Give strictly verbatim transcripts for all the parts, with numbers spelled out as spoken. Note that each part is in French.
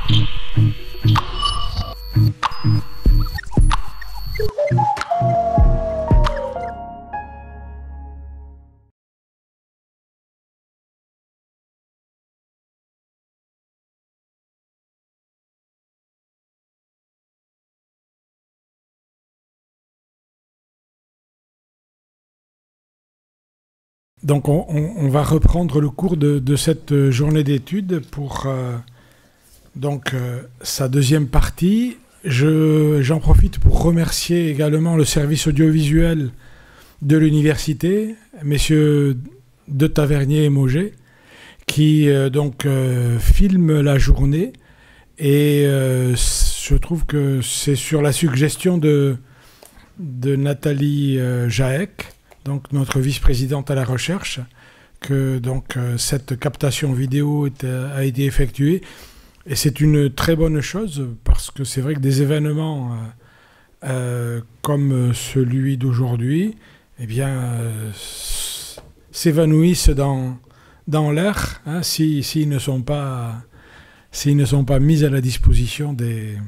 Donc on, on, on va reprendre le cours de, de cette journée d'études pour euh, donc, euh, sa deuxième partie. Je, j'en profite pour remercier également le service audiovisuel de l'université, messieurs de Tavernier et Mauger, qui euh, donc euh, filment la journée. Et euh, je trouve que c'est sur la suggestion de, de Nathalie euh, Jaec, donc notre vice-présidente à la recherche, que donc, euh, cette captation vidéo est, a été effectuée. Et c'est une très bonne chose, parce que c'est vrai que des événements euh, euh, comme celui d'aujourd'hui, eh bien, euh, s'évanouissent dans, dans l'air, hein, s'ils si, si ne sont pas, s'ils ne sont pas mis à la disposition des,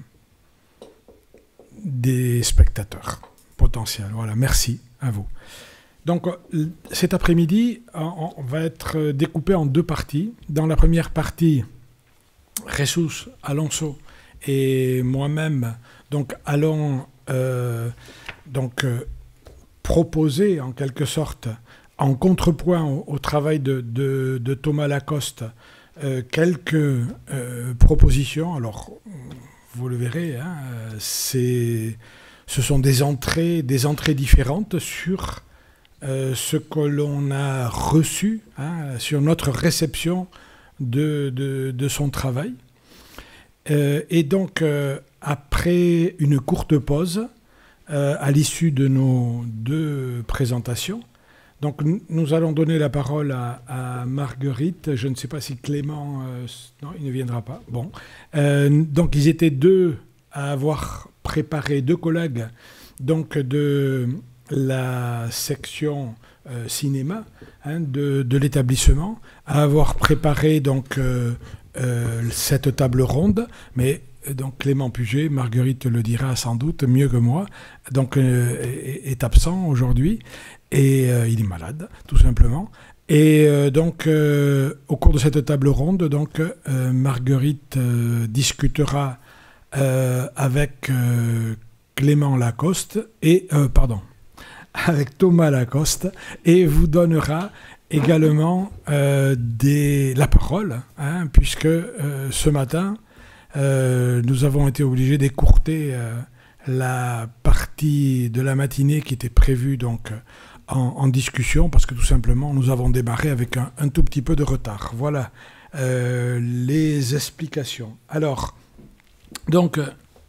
des spectateurs potentiels. Voilà, merci à vous. Donc cet après-midi, on va être découpé en deux parties. Dans la première partie, Jesus Alonso et moi-même donc, allons euh, donc, euh, proposer en quelque sorte, en contrepoint au, au travail de, de, de Thomas Lacoste, euh, quelques euh, propositions. Alors, vous le verrez, hein, c'est, ce sont des entrées, des entrées différentes sur Euh, ce que l'on a reçu, hein, sur notre réception de, de, de son travail. Euh, et donc, euh, après une courte pause, euh, à l'issue de nos deux présentations, donc nous allons donner la parole à, à Marguerite. Je ne sais pas si Clément... Euh, non, il ne viendra pas. Bon. Euh, donc, ils étaient deux à avoir préparé, deux collègues, donc de... la section euh, cinéma hein, de, de l'établissement, à avoir préparé donc, euh, euh, cette table ronde, mais donc, Clément Puget, Marguerite le dira sans doute mieux que moi, donc, euh, est, est absent aujourd'hui, et euh, il est malade, tout simplement. Et euh, donc, euh, au cours de cette table ronde, donc, euh, Marguerite euh, discutera euh, avec euh, Clément Lacoste, et, euh, pardon, avec Thomas Lacoste, et vous donnera également euh, des, la parole, hein, puisque euh, ce matin, euh, nous avons été obligés d'écourter euh, la partie de la matinée qui était prévue donc, en, en discussion, parce que tout simplement, nous avons démarré avec un, un tout petit peu de retard. Voilà euh, les explications. Alors, donc...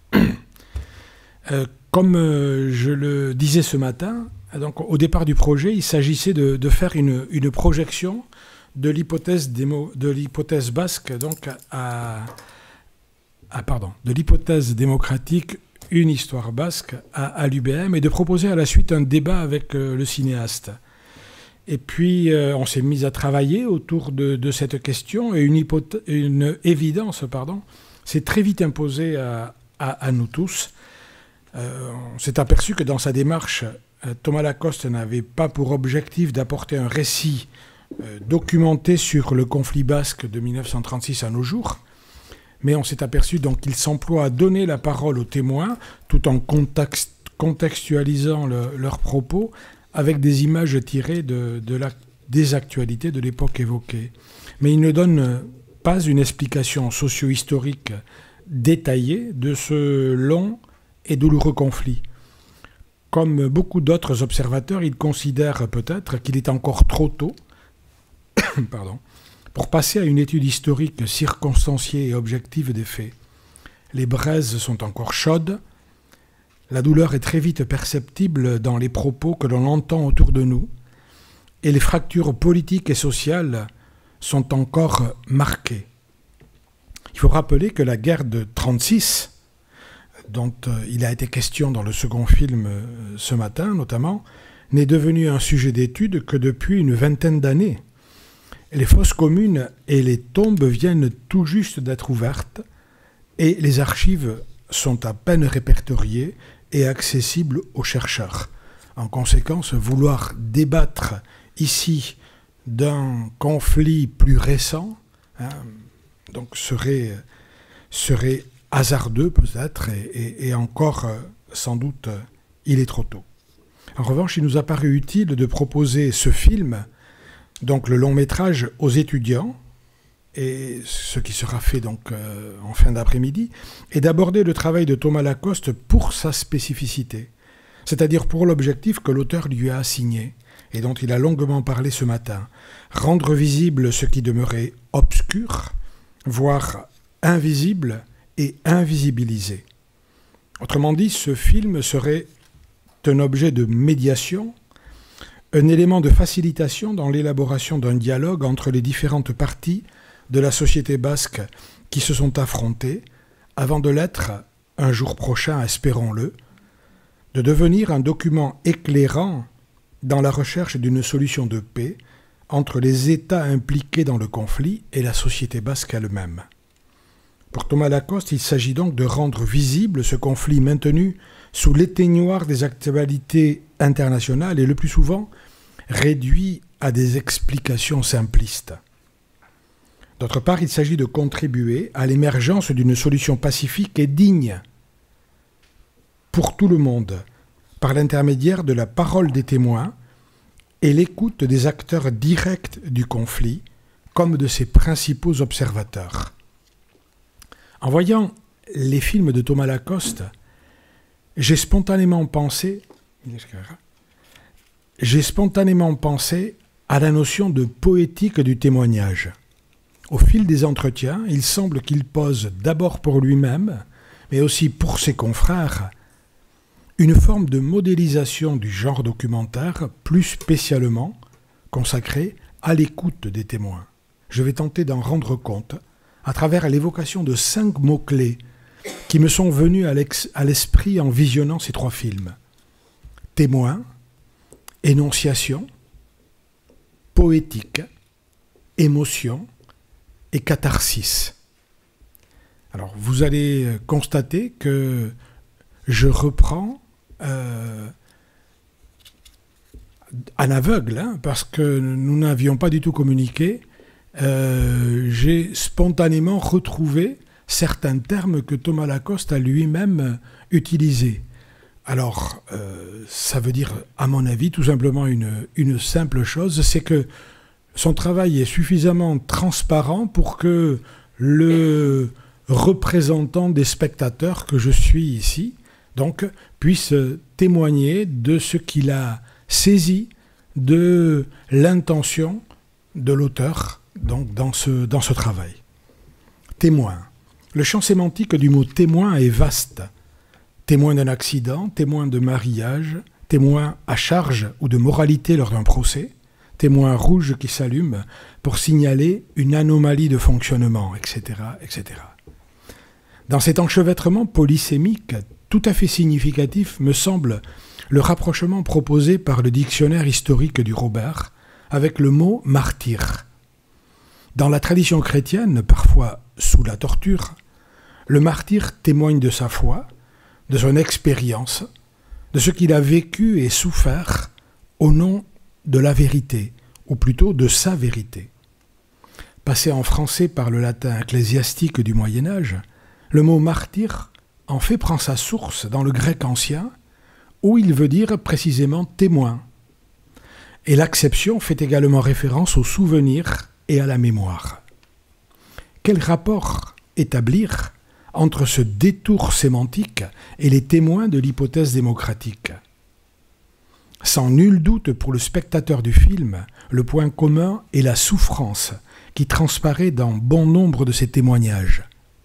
euh, Comme euh, je le disais ce matin, donc, au départ du projet, il s'agissait de, de faire une, une projection de l'hypothèse, démo, de l'hypothèse basque, donc à, à, pardon, de l'hypothèse démocratique, une histoire basque à, à l'U B M, et de proposer à la suite un débat avec euh, le cinéaste. Et puis, euh, on s'est mis à travailler autour de, de cette question, et une, hypothèse, une évidence pardon, s'est très vite imposée à, à, à nous tous. Euh, on s'est aperçu que dans sa démarche, euh, Thomas Lacoste n'avait pas pour objectif d'apporter un récit euh, documenté sur le conflit basque de mille neuf cent trente-six à nos jours, mais on s'est aperçu donc qu'il s'emploie à donner la parole aux témoins tout en contexte, contextualisant le, leurs propos avec des images tirées de, de la, des actualités de l'époque évoquée. Mais il ne donne pas une explication socio-historique détaillée de ce long et douloureux conflit. Comme beaucoup d'autres observateurs, il considère peut-être qu'il est encore trop tôt pardon, pour passer à une étude historique circonstanciée et objective des faits. Les braises sont encore chaudes, la douleur est très vite perceptible dans les propos que l'on entend autour de nous, et les fractures politiques et sociales sont encore marquées. Il faut rappeler que la guerre de trente-six, dont euh, il a été question dans le second film euh, ce matin notamment, n'est devenu un sujet d'étude que depuis une vingtaine d'années. Les fosses communes et les tombes viennent tout juste d'être ouvertes, et les archives sont à peine répertoriées et accessibles aux chercheurs. En conséquence, vouloir débattre ici d'un conflit plus récent hein, donc serait, serait hasardeux peut-être, et, et, et encore, euh, sans doute, euh, il est trop tôt. En revanche, il nous a paru utile de proposer ce film, donc le long métrage, aux étudiants, et ce qui sera fait donc euh, en fin d'après-midi, et d'aborder le travail de Thomas Lacoste pour sa spécificité, c'est-à-dire pour l'objectif que l'auteur lui a assigné, et dont il a longuement parlé ce matin, rendre visible ce qui demeurait obscur, voire invisible et invisibilisé. Autrement dit, ce film serait un objet de médiation, un élément de facilitation dans l'élaboration d'un dialogue entre les différentes parties de la société basque qui se sont affrontées, avant de l'être, un jour prochain, espérons-le, de devenir un document éclairant dans la recherche d'une solution de paix entre les États impliqués dans le conflit et la société basque elle-même. Pour Thomas Lacoste, il s'agit donc de rendre visible ce conflit maintenu sous l'éteignoir des actualités internationales et le plus souvent réduit à des explications simplistes. D'autre part, il s'agit de contribuer à l'émergence d'une solution pacifique et digne pour tout le monde, par l'intermédiaire de la parole des témoins et l'écoute des acteurs directs du conflit, comme de ses principaux observateurs. En voyant les films de Thomas Lacoste, j'ai spontanément pensé, j'ai spontanément pensé à la notion de poétique du témoignage. Au fil des entretiens, il semble qu'il pose d'abord pour lui-même, mais aussi pour ses confrères, une forme de modélisation du genre documentaire, plus spécialement consacrée à l'écoute des témoins. Je vais tenter d'en rendre compte à travers l'évocation de cinq mots-clés qui me sont venus à l'esprit en visionnant ces trois films. Témoin, énonciation, poétique, émotion et catharsis. Alors, vous allez constater que je reprends euh, en aveugle, hein, parce que nous n'avions pas du tout communiqué. Euh, j'ai spontanément retrouvé certains termes que Thomas Lacoste a lui-même utilisés. Alors, euh, ça veut dire, à mon avis, tout simplement une, une simple chose, c'est que son travail est suffisamment transparent pour que le représentant des spectateurs que je suis ici, donc, puisse témoigner de ce qu'il a saisi de l'intention de l'auteur donc, dans ce, dans ce travail. Témoin. Le champ sémantique du mot témoin est vaste. Témoin d'un accident, témoin de mariage, témoin à charge ou de moralité lors d'un procès, témoin rouge qui s'allume pour signaler une anomalie de fonctionnement, et cetera, et cetera. Dans cet enchevêtrement polysémique, tout à fait significatif me semble le rapprochement proposé par le dictionnaire historique du Robert avec le mot « martyr ». Dans la tradition chrétienne, parfois sous la torture, le martyr témoigne de sa foi, de son expérience, de ce qu'il a vécu et souffert au nom de la vérité, ou plutôt de sa vérité. Passé en français par le latin ecclésiastique du Moyen-Âge, le mot « martyr » en fait prend sa source dans le grec ancien, où il veut dire précisément « témoin ». Et l'acception fait également référence au souvenir et à la mémoire. Quel rapport établir entre ce détour sémantique et les témoins de l'hypothèse démocratique? Sans nul doute pour le spectateur du film, le point commun est la souffrance qui transparaît dans bon nombre de ces témoignages.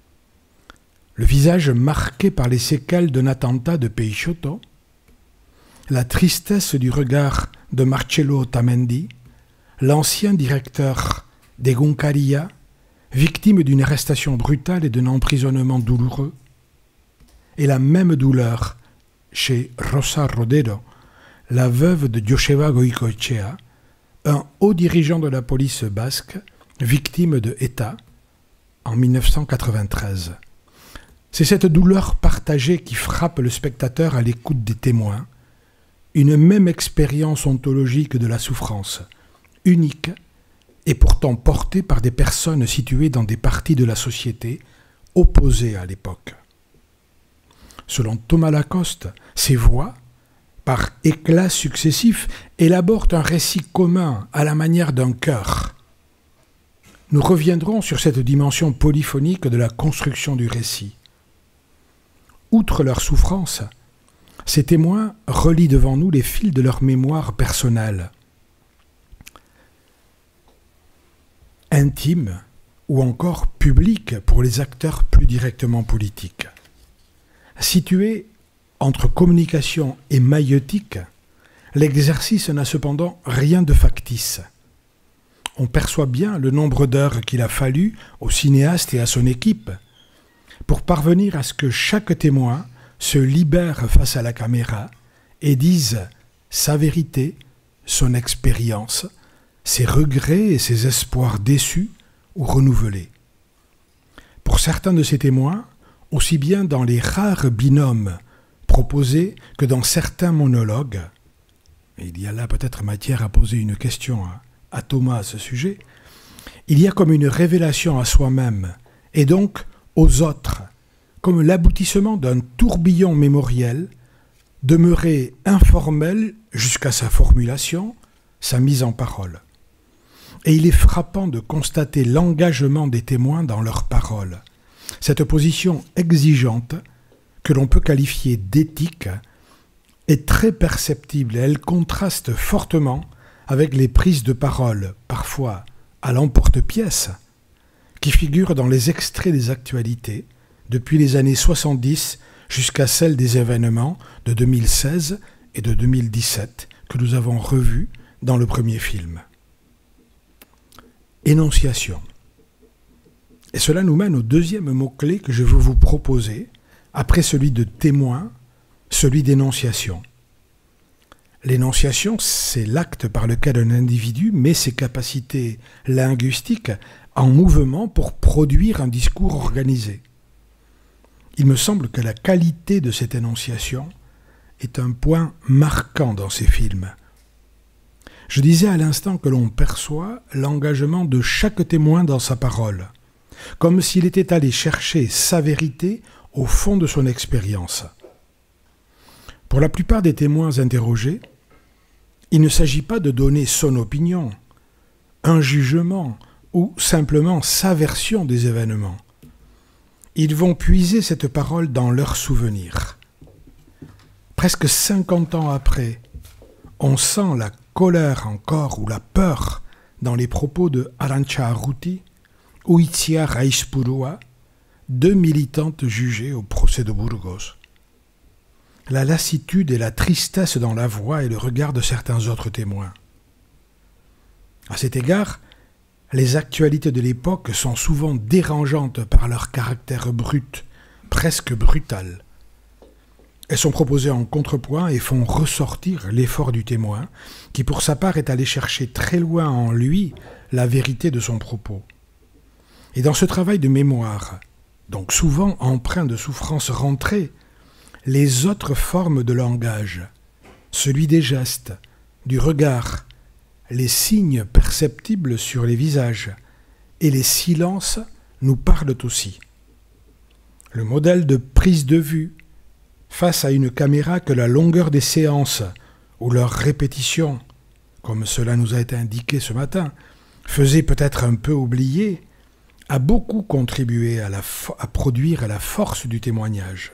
Le visage marqué par les séquelles d'un attentat de Peixoto, la tristesse du regard de Marcello Otamendi, l'ancien directeur d'Egunkaria, victime d'une arrestation brutale et d'un emprisonnement douloureux, et la même douleur chez Rosa Rodero, la veuve de Joseba Goikoetxea, un haut dirigeant de la police basque, victime de ETA en mille neuf cent quatre-vingt-treize. C'est cette douleur partagée qui frappe le spectateur à l'écoute des témoins, une même expérience ontologique de la souffrance, unique et pourtant portée par des personnes situées dans des parties de la société opposées à l'époque. Selon Thomas Lacoste, ces voix, par éclats successifs, élaborent un récit commun à la manière d'un chœur. Nous reviendrons sur cette dimension polyphonique de la construction du récit. Outre leur souffrance, ces témoins relient devant nous les fils de leur mémoire personnelle, intime ou encore publique pour les acteurs plus directement politiques. Situé entre communication et maïeutique, l'exercice n'a cependant rien de factice. On perçoit bien le nombre d'heures qu'il a fallu au cinéaste et à son équipe pour parvenir à ce que chaque témoin se libère face à la caméra et dise sa vérité, son expérience, ses regrets et ses espoirs déçus ou renouvelés. Pour certains de ces témoins, aussi bien dans les rares binômes proposés que dans certains monologues, et il y a là peut-être matière à poser une question à, à Thomas à ce sujet, il y a comme une révélation à soi-même et donc aux autres, comme l'aboutissement d'un tourbillon mémoriel demeuré informel jusqu'à sa formulation, sa mise en parole. Et il est frappant de constater l'engagement des témoins dans leurs paroles. Cette position exigeante, que l'on peut qualifier d'éthique, est très perceptible et elle contraste fortement avec les prises de parole, parfois à l'emporte-pièce, qui figurent dans les extraits des actualités, depuis les années soixante-dix jusqu'à celles des événements de deux mille seize et de deux mille dix-sept que nous avons revus dans le premier film. Énonciation. Et cela nous mène au deuxième mot-clé que je veux vous proposer, après celui de témoin, celui d'énonciation. L'énonciation, c'est l'acte par lequel un individu met ses capacités linguistiques en mouvement pour produire un discours organisé. Il me semble que la qualité de cette énonciation est un point marquant dans ces films. Je disais à l'instant que l'on perçoit l'engagement de chaque témoin dans sa parole, comme s'il était allé chercher sa vérité au fond de son expérience. Pour la plupart des témoins interrogés, il ne s'agit pas de donner son opinion, un jugement ou simplement sa version des événements. Ils vont puiser cette parole dans leurs souvenirs. Presque cinquante ans après, on sent la colère encore ou la peur dans les propos de Arantxa Arruti ou Itziar Aizpurua, deux militantes jugées au procès de Burgos. La lassitude et la tristesse dans la voix et le regard de certains autres témoins. À cet égard, les actualités de l'époque sont souvent dérangeantes par leur caractère brut, presque brutal. Elles sont proposées en contrepoint et font ressortir l'effort du témoin, qui pour sa part est allé chercher très loin en lui la vérité de son propos. Et dans ce travail de mémoire, donc souvent empreint de souffrance rentrée, les autres formes de langage, celui des gestes, du regard, les signes perceptibles sur les visages et les silences nous parlent aussi. Le modèle de prise de vue face à une caméra que la longueur des séances ou leur répétition, comme cela nous a été indiqué ce matin, faisait peut-être un peu oublier, a beaucoup contribué à, la à produire la force du témoignage.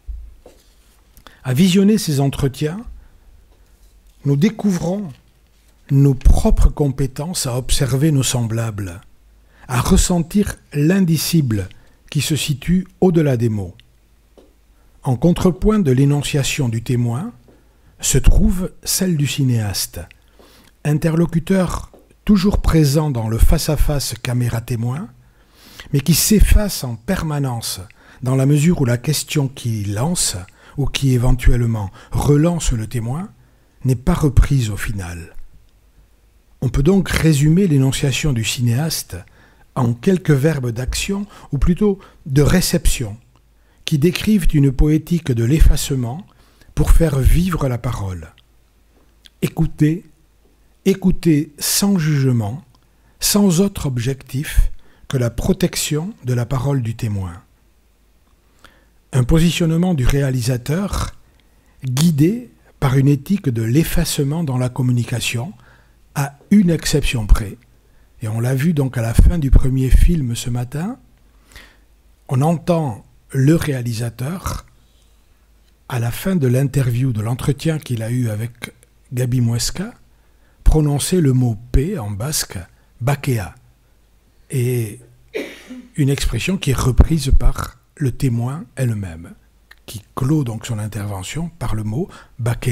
À visionner ces entretiens, nous découvrons nos propres compétences à observer nos semblables, à ressentir l'indicible qui se situe au-delà des mots. En contrepoint de l'énonciation du témoin se trouve celle du cinéaste, interlocuteur toujours présent dans le face-à-face caméra-témoin, mais qui s'efface en permanence dans la mesure où la question qui lance ou qui éventuellement relance le témoin n'est pas reprise au final. On peut donc résumer l'énonciation du cinéaste en quelques verbes d'action, ou plutôt de réception, qui décrivent une poétique de l'effacement pour faire vivre la parole. Écoutez, écoutez sans jugement, sans autre objectif que la protection de la parole du témoin. Un positionnement du réalisateur guidé par une éthique de l'effacement dans la communication, à une exception près. Et on l'a vu donc à la fin du premier film ce matin, on entend le réalisateur, à la fin de l'interview, de l'entretien qu'il a eu avec Gabi Muesca, prononcer le mot « paix » en basque, « bakea », et une expression qui est reprise par le témoin elle-même, qui clôt donc son intervention par le mot « bakea ».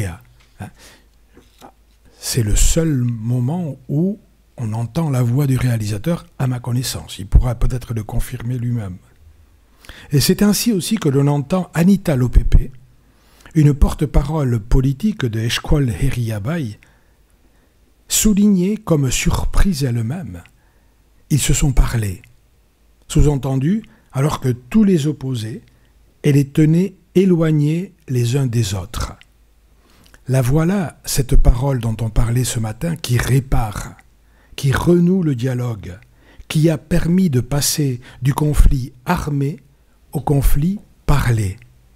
C'est le seul moment où on entend la voix du réalisateur, à ma connaissance. Il pourra peut-être le confirmer lui-même. Et c'est ainsi aussi que l'on entend Anita Lopepe, une porte-parole politique de Eskual Herria Bai, souligner comme surprise elle-même. Ils se sont parlé. Sous-entendu, alors que tous les opposés, elle les tenait éloignés les uns des autres. La voilà, cette parole dont on parlait ce matin, qui répare, qui renoue le dialogue, qui a permis de passer du conflit armé au conflit parlé.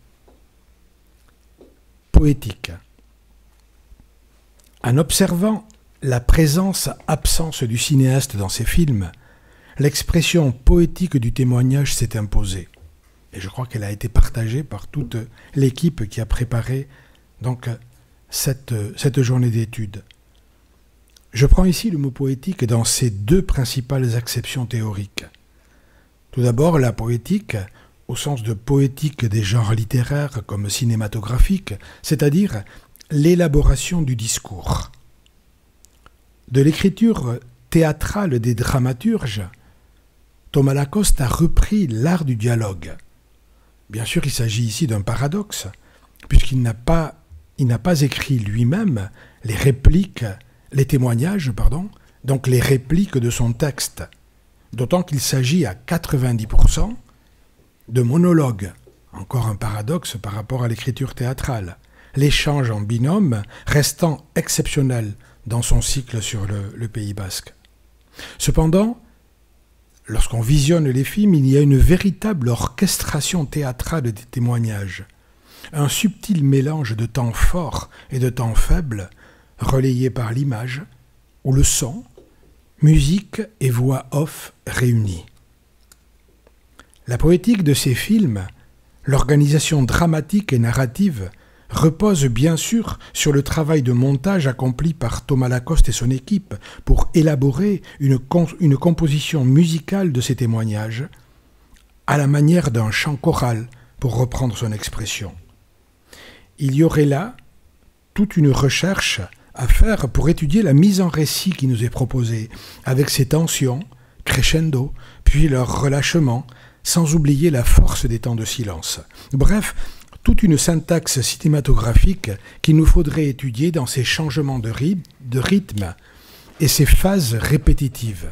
Poétique. En observant la présence-absence du cinéaste dans ses films, l'expression poétique du témoignage s'est imposée. Et je crois qu'elle a été partagée par toute l'équipe qui a préparé donc, cette, cette journée d'études. Je prends ici le mot poétique dans ses deux principales acceptions théoriques. Tout d'abord, la poétique, au sens de poétique des genres littéraires comme cinématographiques, c'est-à-dire l'élaboration du discours. De l'écriture théâtrale des dramaturges, Thomas Lacoste a repris l'art du dialogue. Bien sûr, il s'agit ici d'un paradoxe, puisqu'il n'a pas, il n'a pas écrit lui-même les répliques, les témoignages, pardon, donc les répliques de son texte, d'autant qu'il s'agit à quatre-vingt-dix pour cent de monologues, encore un paradoxe par rapport à l'écriture théâtrale, l'échange en binôme restant exceptionnel dans son cycle sur le, le Pays basque. Cependant, lorsqu'on visionne les films, il y a une véritable orchestration théâtrale des témoignages, un subtil mélange de temps forts et de temps faibles, relayé par l'image, ou le son, musique et voix off réunies. La poétique de ces films, l'organisation dramatique et narrative, repose bien sûr sur le travail de montage accompli par Thomas Lacoste et son équipe pour élaborer une, con- une composition musicale de ces témoignages, à la manière d'un chant choral, pour reprendre son expression. Il y aurait là toute une recherche à faire pour étudier la mise en récit qui nous est proposée, avec ses tensions, crescendo, puis leur relâchement, sans oublier la force des temps de silence. Bref, toute une syntaxe cinématographique qu'il nous faudrait étudier dans ces changements de, ry- de rythme et ces phases répétitives.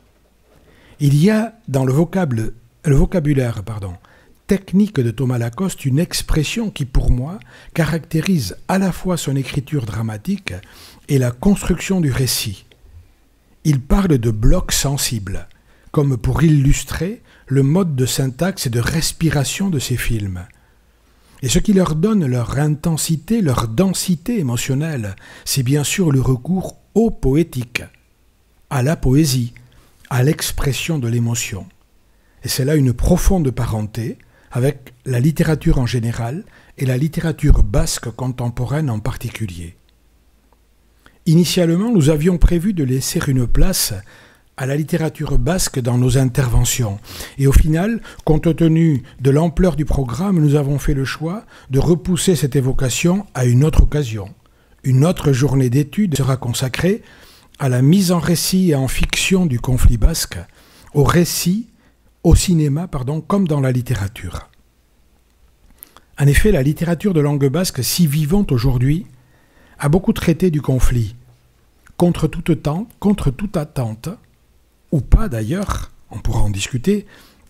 Il y a dans le, vocable, le vocabulaire pardon, technique de Thomas Lacoste une expression qui, pour moi, caractérise à la fois son écriture dramatique et la construction du récit. Il parle de blocs sensibles, comme pour illustrer le mode de syntaxe et de respiration de ces films. Et ce qui leur donne leur intensité, leur densité émotionnelle, c'est bien sûr le recours au poétique, à la poésie, à l'expression de l'émotion. Et c'est là une profonde parenté avec la littérature en général et la littérature basque contemporaine en particulier. Initialement, nous avions prévu de laisser une place à la littérature basque dans nos interventions. Et au final, compte tenu de l'ampleur du programme, nous avons fait le choix de repousser cette évocation à une autre occasion. Une autre journée d'études sera consacrée à la mise en récit et en fiction du conflit basque, au récit, au cinéma, pardon, comme dans la littérature. En effet, la littérature de langue basque, si vivante aujourd'hui, a beaucoup traité du conflit, contre toute, tente, contre toute attente, ou pas d'ailleurs, on pourra en discuter,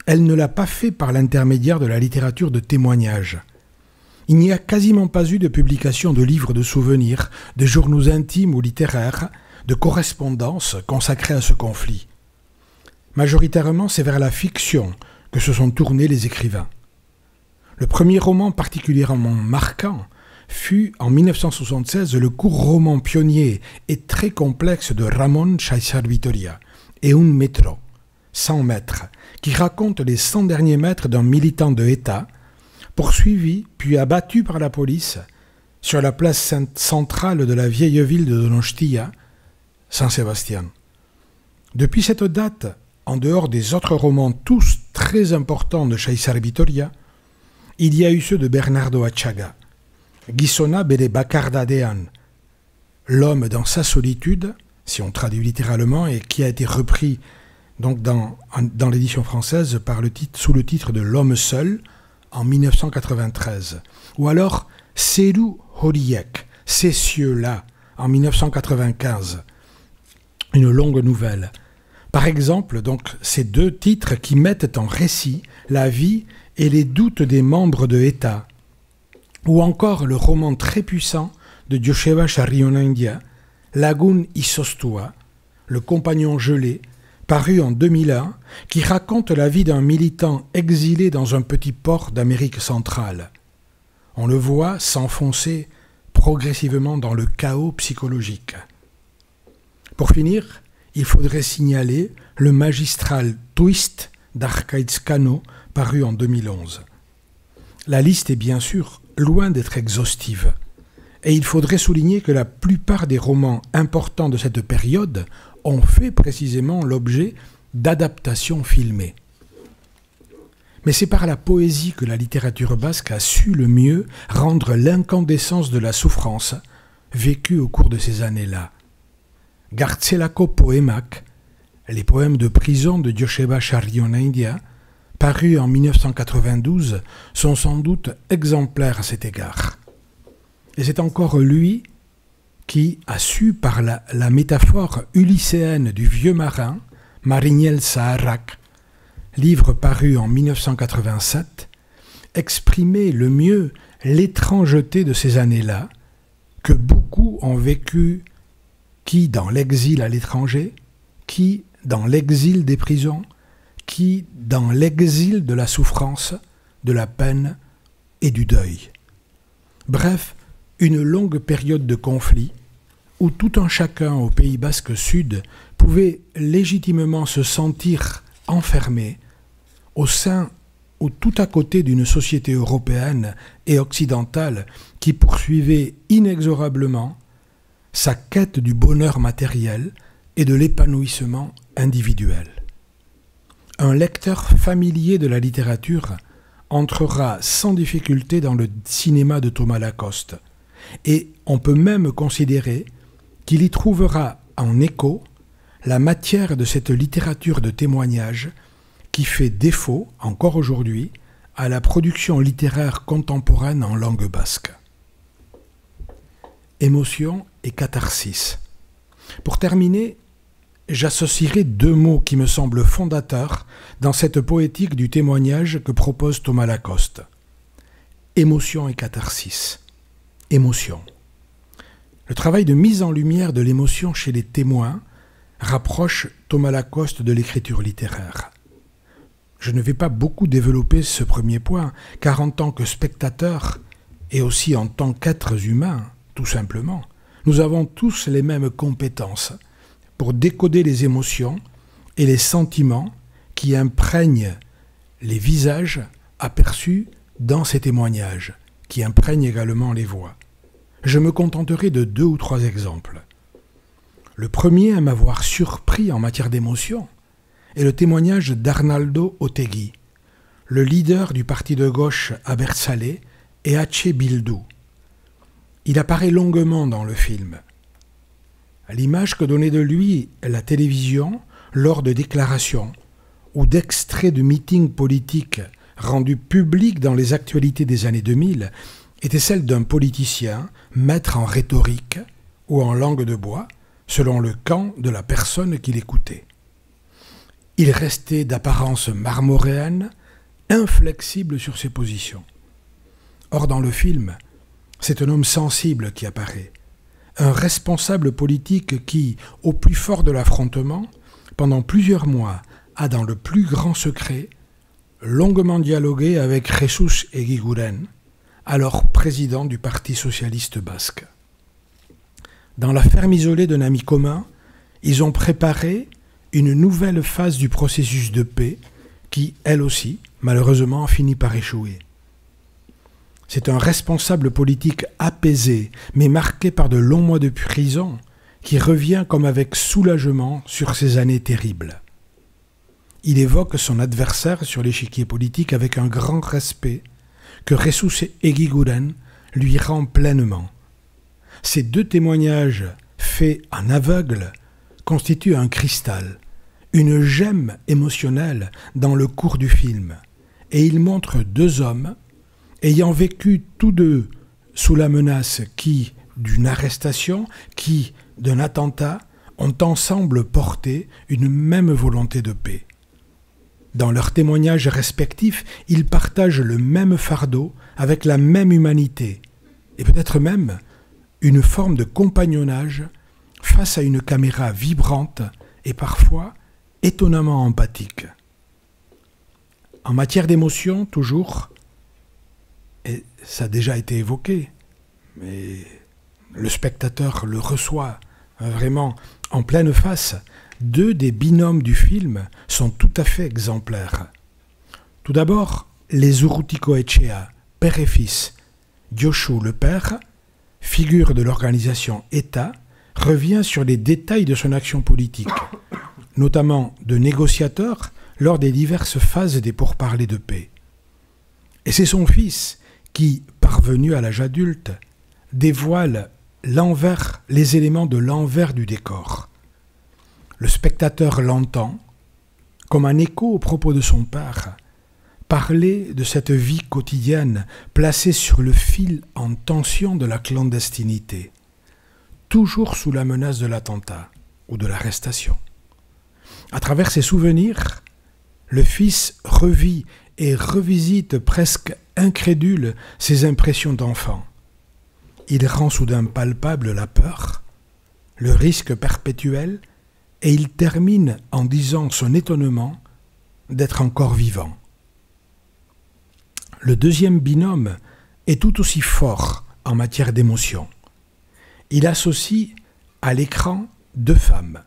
elle ne l'a pas fait par l'intermédiaire de la littérature de témoignage. Il n'y a quasiment pas eu de publication de livres de souvenirs, de journaux intimes ou littéraires, de correspondances consacrées à ce conflit. Majoritairement, c'est vers la fiction que se sont tournés les écrivains. Le premier roman particulièrement marquant fut, en mille neuf cent soixante-seize, le court roman pionnier et très complexe de Ramon Caesar Vitoria, Un metro, cent mètres, qui raconte les cent derniers mètres d'un militant de État, poursuivi puis abattu par la police sur la place centrale de la vieille ville de Donostia, San Sebastián. Depuis cette date, en dehors des autres romans tous très importants de Caesar Vitoria, il y a eu ceux de Bernardo Achaga, Gizona bere bakardadean, l'homme dans sa solitude, si on traduit littéralement, et qui a été repris donc dans, dans l'édition française par le titre, sous le titre de L'homme seul, en mille neuf cent quatre-vingt-treize. Ou alors Seru Horiek, Ces cieux-là, en mille neuf cent quatre-vingt-quinze. Une longue nouvelle. Par exemple, donc, ces deux titres qui mettent en récit la vie et les doutes des membres de État. Ou encore le roman très puissant de Joseba Charrionandia, Lagun Isostua, Le compagnon gelé, paru en deux mille un, qui raconte la vie d'un militant exilé dans un petit port d'Amérique centrale. On le voit s'enfoncer progressivement dans le chaos psychologique. Pour finir, il faudrait signaler le magistral Twist d'Arcaiz Cano, paru en deux mille onze. La liste est bien sûr loin d'être exhaustive, et il faudrait souligner que la plupart des romans importants de cette période ont fait précisément l'objet d'adaptations filmées. Mais c'est par la poésie que la littérature basque a su le mieux rendre l'incandescence de la souffrance vécue au cours de ces années-là. Gartzelako Poemak, les poèmes de prison de Joseba Charrionandia, parus en mille neuf cent quatre-vingt-douze, sont sans doute exemplaires à cet égard. Et c'est encore lui qui a su, par la, la métaphore ulycéenne du vieux marin, Mariniel Saharak, livre paru en mille neuf cent quatre-vingt-sept, exprimer le mieux l'étrangeté de ces années-là, que beaucoup ont vécu, qui dans l'exil à l'étranger, qui dans l'exil des prisons, qui dans l'exil de la souffrance, de la peine et du deuil. Bref, une longue période de conflit où tout un chacun au Pays basque sud pouvait légitimement se sentir enfermé au sein ou tout à côté d'une société européenne et occidentale qui poursuivait inexorablement sa quête du bonheur matériel et de l'épanouissement individuel. Un lecteur familier de la littérature entrera sans difficulté dans le cinéma de Thomas Lacoste, et on peut même considérer qu'il y trouvera en écho la matière de cette littérature de témoignage qui fait défaut, encore aujourd'hui, à la production littéraire contemporaine en langue basque. Émotion et catharsis. Pour terminer, j'associerai deux mots qui me semblent fondateurs dans cette poétique du témoignage que propose Thomas Lacoste. Émotion et catharsis. Émotion. Le travail de mise en lumière de l'émotion chez les témoins rapproche Thomas Lacoste de l'écriture littéraire. Je ne vais pas beaucoup développer ce premier point, car en tant que spectateur, et aussi en tant qu'êtres humains, tout simplement, nous avons tous les mêmes compétences pour décoder les émotions et les sentiments qui imprègnent les visages aperçus dans ces témoignages, qui imprègnent également les voix. Je me contenterai de deux ou trois exemples. Le premier à m'avoir surpris en matière d'émotion est le témoignage d'Arnaldo Otegi, le leader du parti de gauche Abertzale et H. Bildu. Il apparaît longuement dans le film. L'image que donnait de lui la télévision lors de déclarations ou d'extraits de meetings politiques rendus publics dans les actualités des années deux mille était celle d'un politicien, maître en rhétorique ou en langue de bois, selon le camp de la personne qui l'écoutait. il restait d'apparence marmoréenne, inflexible sur ses positions. Or, dans le film, c'est un homme sensible qui apparaît, un responsable politique qui, au plus fort de l'affrontement, pendant plusieurs mois, a dans le plus grand secret longuement dialogué avec Jesús Eguiguren, alors président du Parti socialiste basque. Dans la ferme isolée d'un ami commun, ils ont préparé une nouvelle phase du processus de paix qui, elle aussi, malheureusement, finit par échouer. C'est un responsable politique apaisé, mais marqué par de longs mois de prison, qui revient comme avec soulagement sur ces années terribles. Il évoque son adversaire sur l'échiquier politique avec un grand respect que Jesús Eguiguren lui rend pleinement. Ces deux témoignages faits en aveugle constituent un cristal, une gemme émotionnelle dans le cours du film, et il montre deux hommes ayant vécu tous deux sous la menace qui, d'une arrestation, qui, d'un attentat, ont ensemble porté une même volonté de paix. Dans leurs témoignages respectifs, ils partagent le même fardeau avec la même humanité, et peut-être même une forme de compagnonnage face à une caméra vibrante et parfois étonnamment empathique. En matière d'émotion, toujours, et ça a déjà été évoqué, mais le spectateur le reçoit vraiment en pleine face, deux des binômes du film sont tout à fait exemplaires. Tout d'abord, les Urrutikoetxea, père et fils. Josu, le père, figure de l'organisation État, revient sur les détails de son action politique, notamment de négociateur lors des diverses phases des pourparlers de paix. Et c'est son fils qui, parvenu à l'âge adulte, dévoile l'envers, les éléments de l'envers du décor. Le spectateur l'entend, comme un écho aux propos de son père, parler de cette vie quotidienne placée sur le fil en tension de la clandestinité, toujours sous la menace de l'attentat ou de l'arrestation. À travers ses souvenirs, le fils revit et revisite presque incrédule ses impressions d'enfant. Il rend soudain palpable la peur, le risque perpétuel, et il termine en disant son étonnement d'être encore vivant. Le deuxième binôme est tout aussi fort en matière d'émotion. Il associe à l'écran deux femmes.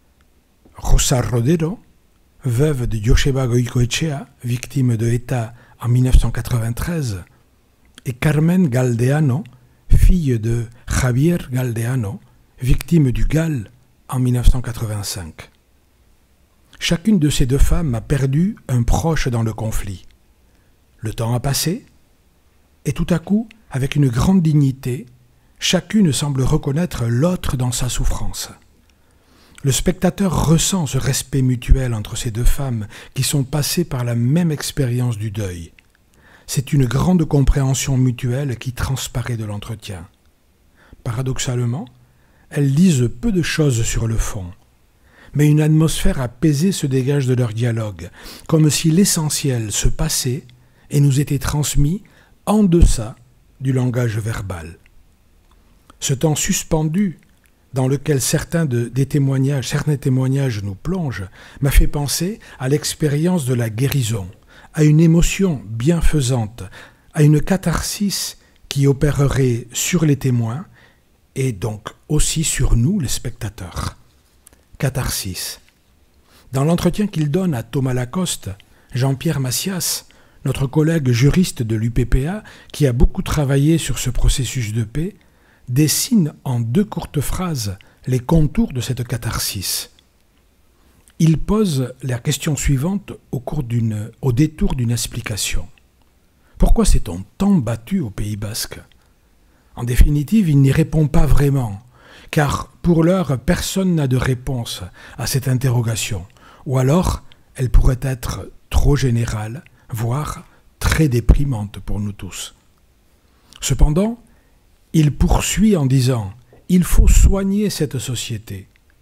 Rosa Rodero, veuve de Joseba Goikoetxea, victime de État en mille neuf cent quatre-vingt-treize, et Carmen Galdeano, fille de Javier Galdeano, victime du GAL en mille neuf cent quatre-vingt-cinq. Chacune de ces deux femmes a perdu un proche dans le conflit. Le temps a passé, et tout à coup, avec une grande dignité, chacune semble reconnaître l'autre dans sa souffrance. Le spectateur ressent ce respect mutuel entre ces deux femmes qui sont passées par la même expérience du deuil. C'est une grande compréhension mutuelle qui transparaît de l'entretien. Paradoxalement, elles disent peu de choses sur le fond, mais une atmosphère apaisée se dégage de leur dialogue, comme si l'essentiel se passait et nous était transmis en deçà du langage verbal. Ce temps suspendu, dans lequel certains, de, des témoignages, certains témoignages nous plongent, m'a fait penser à l'expérience de la guérison, à une émotion bienfaisante, à une catharsis qui opérerait sur les témoins et donc aussi sur nous, les spectateurs. Catharsis. Dans l'entretien qu'il donne à Thomas Lacoste, Jean-Pierre Massias, notre collègue juriste de l'U P P A, qui a beaucoup travaillé sur ce processus de paix, dessine en deux courtes phrases les contours de cette catharsis. Il pose la question suivante au, cours d'une, au détour d'une explication. Pourquoi s'est-on tant battu au Pays basque ? En définitive, il n'y répond pas vraiment, car pour l'heure, personne n'a de réponse à cette interrogation, ou alors elle pourrait être trop générale, voire très déprimante pour nous tous. Cependant, il poursuit en disant « Il faut soigner cette société.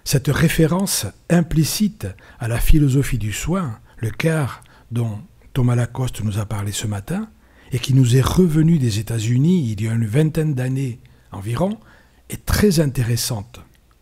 Cette référence implicite à la philosophie du soin, le care dont Thomas Lacoste nous a parlé ce matin, et qui nous est revenu des États-Unis il y a une vingtaine d'années environ, est très intéressante.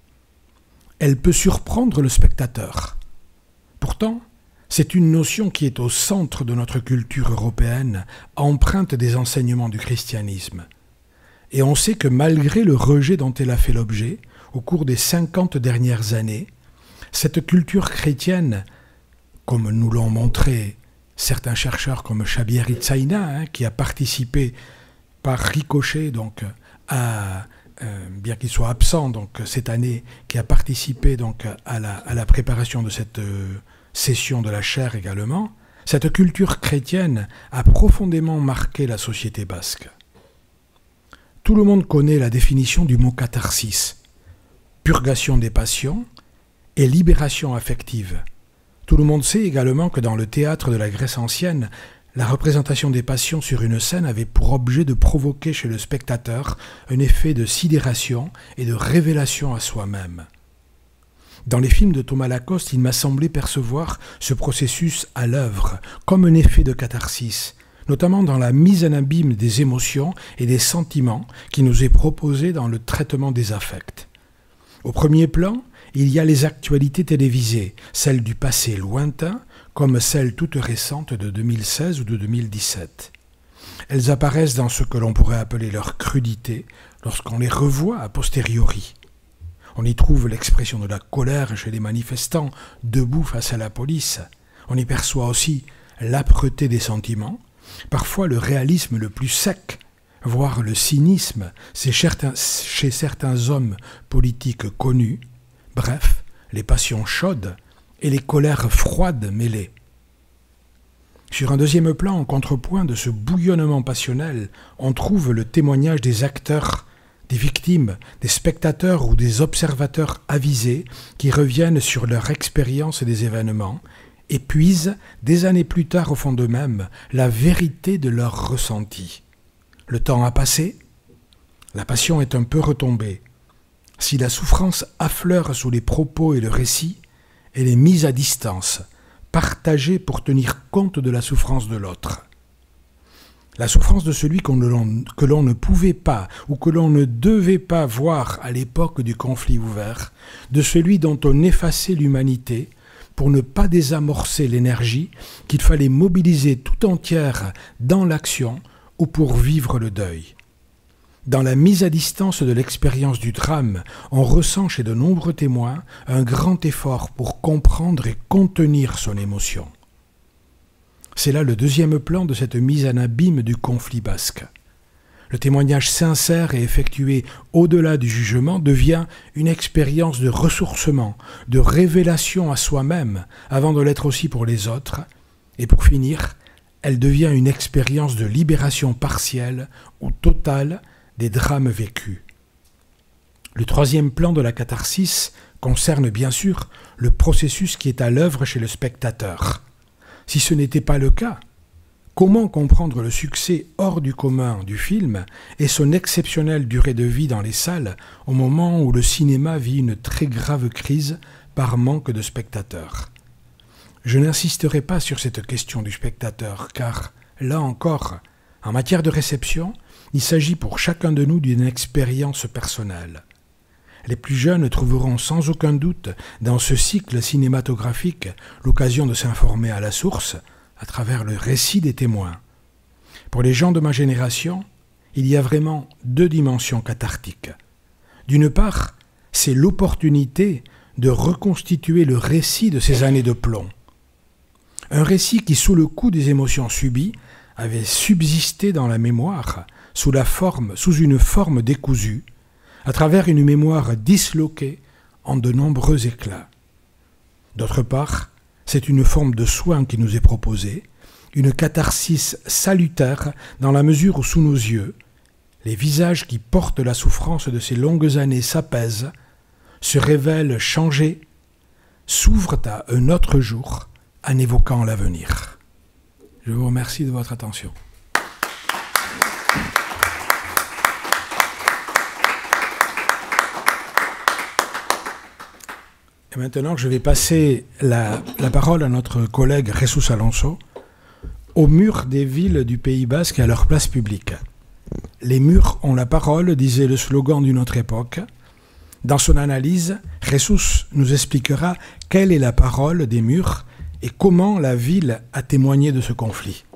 Elle peut surprendre le spectateur. Pourtant, c'est une notion qui est au centre de notre culture européenne, empreinte des enseignements du christianisme. Et on sait que malgré le rejet dont elle a fait l'objet, au cours des cinquante dernières années, cette culture chrétienne, comme nous l'ont montré certains chercheurs comme Xavier Itzaina, hein, qui a participé par ricochet, donc, à, euh, bien qu'il soit absent donc, cette année, qui a participé donc, à, la, à la préparation de cette euh, session de la chaire également, cette culture chrétienne a profondément marqué la société basque. Tout le monde connaît la définition du mot catharsis, purgation des passions et libération affective. Tout le monde sait également que dans le théâtre de la Grèce ancienne, la représentation des passions sur une scène avait pour objet de provoquer chez le spectateur un effet de sidération et de révélation à soi-même. Dans les films de Thomas Lacoste, il m'a semblé percevoir ce processus à l'œuvre, comme un effet de catharsis, notamment dans la mise en abîme des émotions et des sentiments qui nous est proposée dans le traitement des affects. Au premier plan, il y a les actualités télévisées, celles du passé lointain, comme celles toutes récentes de deux mille seize ou de deux mille dix-sept. Elles apparaissent dans ce que l'on pourrait appeler leur crudité lorsqu'on les revoit a posteriori. On y trouve l'expression de la colère chez les manifestants debout face à la police. On y perçoit aussi l'âpreté des sentiments, parfois le réalisme le plus sec, voire le cynisme chez certains, chez certains hommes politiques connus. Bref, les passions chaudes et les colères froides mêlées. Sur un deuxième plan, en contrepoint de ce bouillonnement passionnel, on trouve le témoignage des acteurs, des victimes, des spectateurs ou des observateurs avisés qui reviennent sur leur expérience des événements et puisent, des années plus tard au fond d'eux-mêmes, la vérité de leurs ressentis. Le temps a passé, la passion est un peu retombée. Si la souffrance affleure sous les propos et le récit, elle est mise à distance, partagée pour tenir compte de la souffrance de l'autre. La souffrance de celui qu'on ne, que l'on ne pouvait pas ou que l'on ne devait pas voir à l'époque du conflit ouvert, de celui dont on effaçait l'humanité pour ne pas désamorcer l'énergie qu'il fallait mobiliser tout entière dans l'action ou pour vivre le deuil. Dans la mise à distance de l'expérience du drame, on ressent chez de nombreux témoins un grand effort pour comprendre et contenir son émotion. C'est là le deuxième plan de cette mise en abîme du conflit basque. Le témoignage sincère et effectué au-delà du jugement devient une expérience de ressourcement, de révélation à soi-même, avant de l'être aussi pour les autres, et pour finir, elle devient une expérience de libération partielle ou totale des drames vécus. Le troisième plan de la catharsis concerne bien sûr le processus qui est à l'œuvre chez le spectateur. Si ce n'était pas le cas, comment comprendre le succès hors du commun du film et son exceptionnelle durée de vie dans les salles au moment où le cinéma vit une très grave crise par manque de spectateurs? Je n'insisterai pas sur cette question du spectateur, car, là encore, en matière de réception, il s'agit pour chacun de nous d'une expérience personnelle. Les plus jeunes trouveront sans aucun doute dans ce cycle cinématographique l'occasion de s'informer à la source à travers le récit des témoins. Pour les gens de ma génération, il y a vraiment deux dimensions cathartiques. D'une part, c'est l'opportunité de reconstituer le récit de ces années de plomb. Un récit qui, sous le coup des émotions subies, avait subsisté dans la mémoire sous, la forme, sous une forme décousue, à travers une mémoire disloquée en de nombreux éclats. D'autre part, c'est une forme de soin qui nous est proposée, une catharsis salutaire dans la mesure où sous nos yeux, les visages qui portent la souffrance de ces longues années s'apaisent, se révèlent changés, s'ouvrent à un autre jour en évoquant l'avenir. Je vous remercie de votre attention. Et maintenant, je vais passer la, la parole à notre collègue Jesús Alonso, aux murs des villes du Pays Basque et à leur place publique. Les murs ont la parole, disait le slogan d'une autre époque. Dans son analyse, Jesús nous expliquera quelle est la parole des murs et comment la ville a témoigné de ce conflit.